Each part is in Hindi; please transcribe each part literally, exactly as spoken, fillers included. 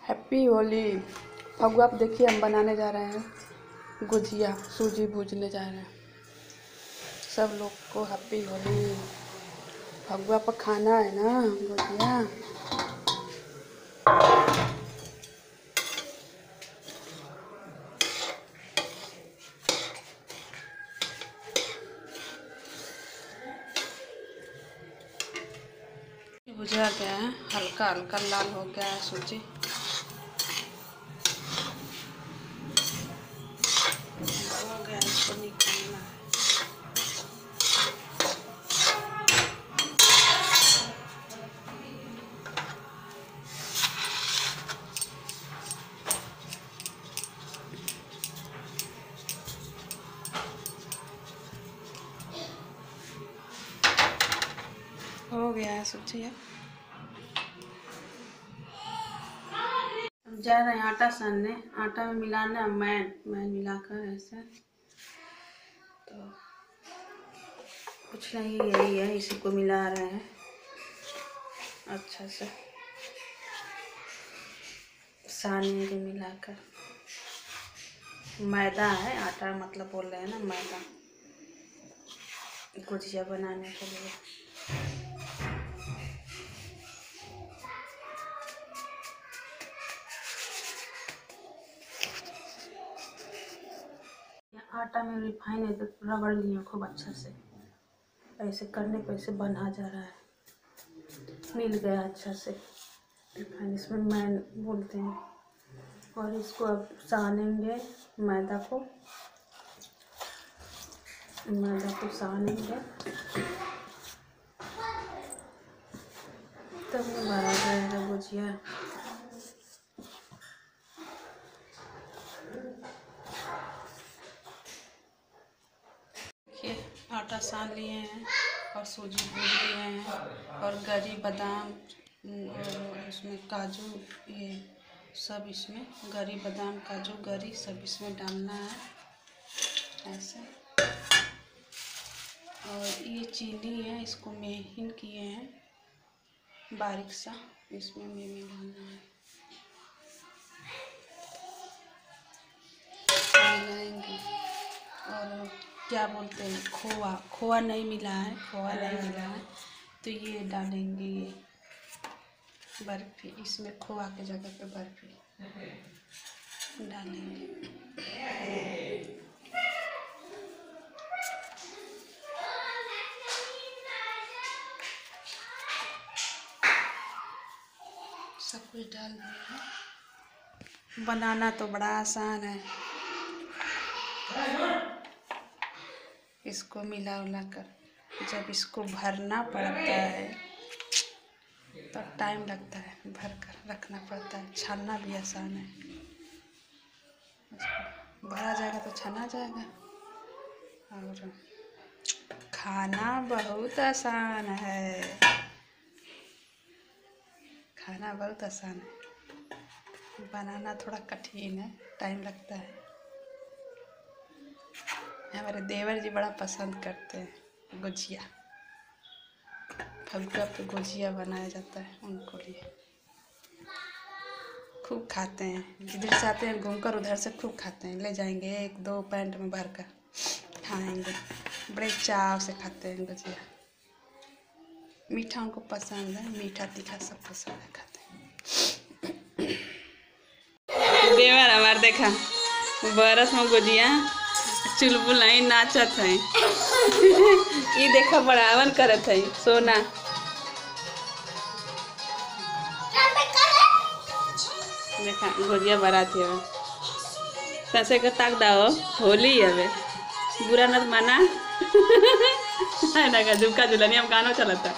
हैप्पी होली। फगुआ पे देखिए हम बनाने जा रहे हैं गुजिया, सूजी भूजने जा रहे हैं। सब लोग को हैप्पी होली। फगुआ पर खाना है ना गुजिया। भुजा गया है, हल्का हल्का लाल हो गया है सूजी। हो गया, इसको निकालना है। हो गया है सूजी। अब जा रहे हैं आटा सानने। आटा में मिलाना है मैन मैन मिलाकर ऐसे। तो कुछ नहीं, यही है, इसी को मिला रहे हैं अच्छा से सानने के मिलाकर। मैदा है, आटा मतलब बोल रहे हैं ना मैदा, गुजिया बनाने के लिए। आटा में रिफाइन है तो रगड़ लिए खूब अच्छा से। ऐसे करने पे ऐसे बना जा रहा है, मिल गया अच्छा से रिफाइन। इसमें मैन बोलते हैं। और इसको अब सानेंगे मैदा को मैदा को सानेंगे तब ये भरा जाएगा गुजिया। आटा सान लिए हैं और सूजी भून लिए हैं और गरी बादाम उसमें काजू, ये सब इसमें गरी बादाम काजू गरी सब इसमें डालना है ऐसे। और ये चीनी है, इसको महीन किए हैं बारीक सा, इसमें में मिलाना है। मिलाएंगे। और क्या बोलते हैं, खोआ खोआ नहीं मिला है, खोआ नहीं मिला है तो ये डालेंगे, ये बर्फी। इसमें खोआ के जगह पे बर्फी डालेंगे। सब कुछ डाल दिया। बनाना तो बड़ा आसान है, इसको मिला उला कर जब इसको भरना पड़ता है तो टाइम लगता है, भर कर रखना पड़ता है। छानना भी आसान है, उसको भरा जाएगा तो छाना जाएगा। और खाना बहुत आसान है, खाना बहुत आसान है, बनाना थोड़ा कठिन है, टाइम लगता है। हमारे देवर जी बड़ा पसंद करते हैं गुजिया। फगुआ पे गुजिया बनाया जाता है उनको लिए, खूब खाते हैं। जिधर से आते हैं घूमकर उधर से खूब खाते हैं, ले जाएंगे एक दो पैंट में भर कर खाएंगे। बड़े चाव से खाते हैं गुजिया। मीठा उनको पसंद है, मीठा तीखा सब पसंद है, खाते हैं। देवर हमार देखा बरस में गुजिया चुलबुल नहीं नाचत है। ये देखा बढ़ावन करत है सोना। देखा गुजिया बराती है कैसे का ताक दाओ, होली है बुरा न माना। है ना, झुमका झुलनिया में गाना चलता।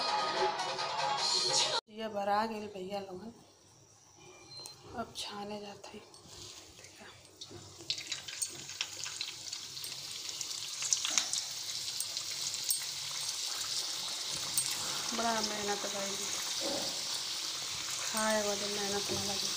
ये बरा गए भैया लोग, अब छाने जाते हैं। बड़ा मेहनत भाई, खाए वाले मेहनत न लगे।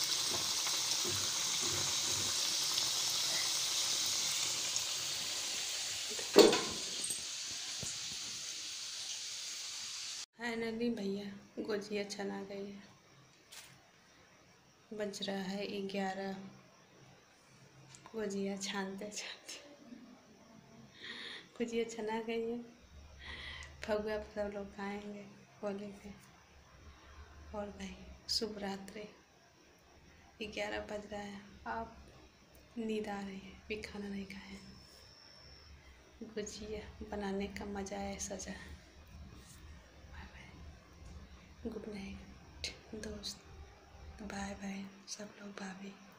फाइनली भैया गुजिया छना गई है। बज रहा है ग्यारह। गुजिया छानते छानते गुजिया छना गई है। फगुआ पर सब लोग खाएंगे होली पे। और भाई शुभ रात्रि। ग्यारह बज रहा है, आप नींद आ रही है, भी खाना नहीं खाए। गुजिया बनाने का मज़ा ऐसा जा। बाय बाय, गुड नाइट दोस्त, बाय बाय सब लोग, भाभी।